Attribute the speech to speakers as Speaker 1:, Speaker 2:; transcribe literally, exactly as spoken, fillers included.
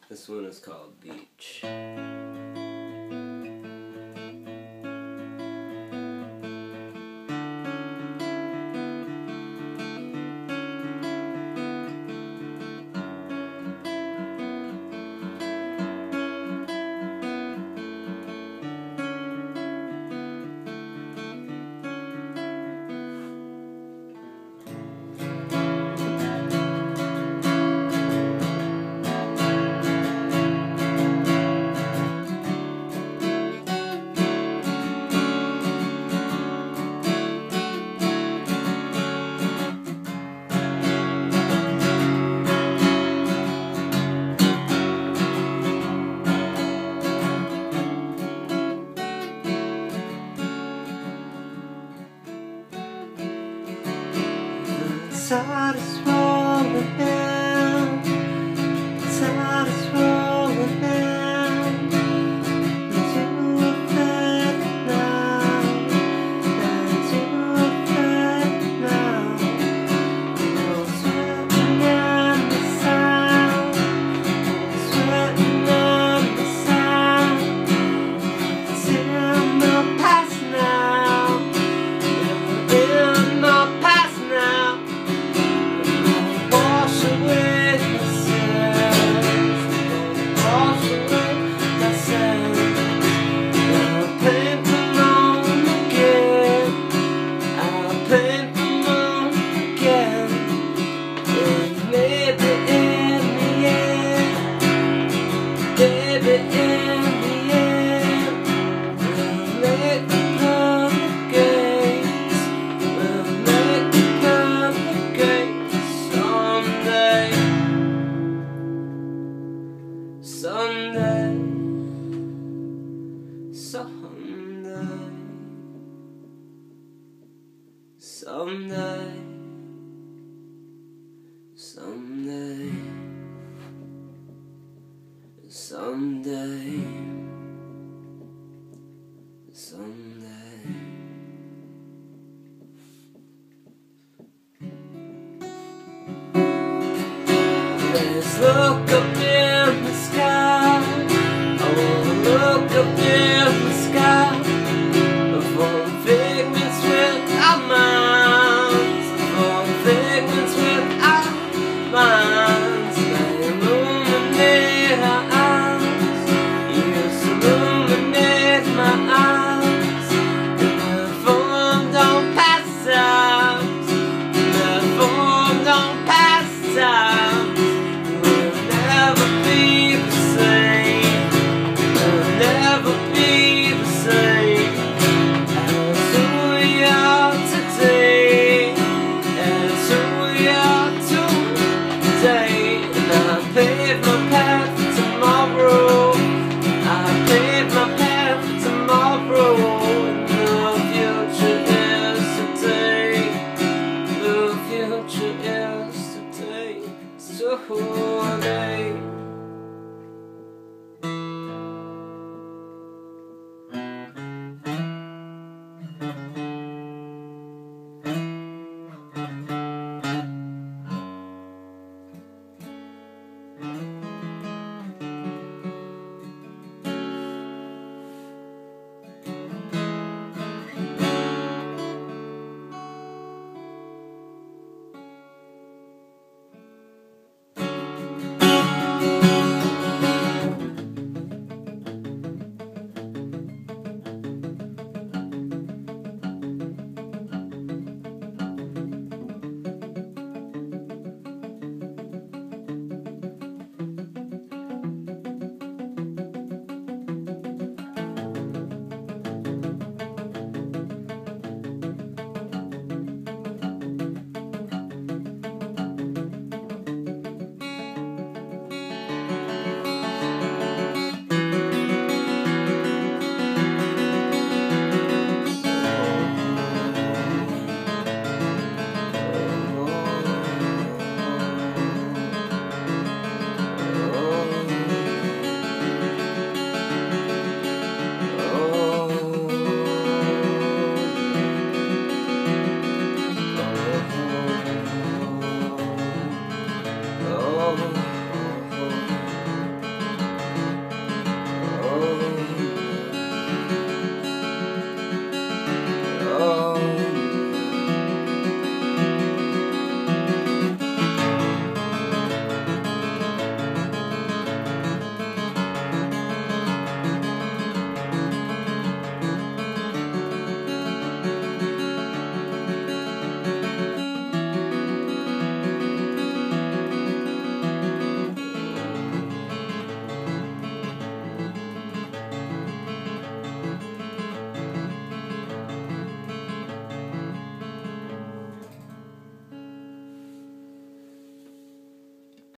Speaker 1: This one is called Beach.
Speaker 2: Tide is rolling down, tide is rolling down into a bed now, into a bed now. You're sweating on the sound, sweating on the sound. It's in the past now, in the past now. Wash away the sins, wash away the sins. I'll paint them on again, I'll paint them on again. And maybe in the end, baby in the end, we'll make the public gates, we'll make the public gates. Someday, someday, someday, someday, someday, someday, someday. Let's look up in the sky. I wanna look up in the sky for figments without minds, for figments without minds. They illuminate our eyes, yes, illuminate my eyes. And their form don't pass out, their form don't pass out. Paved my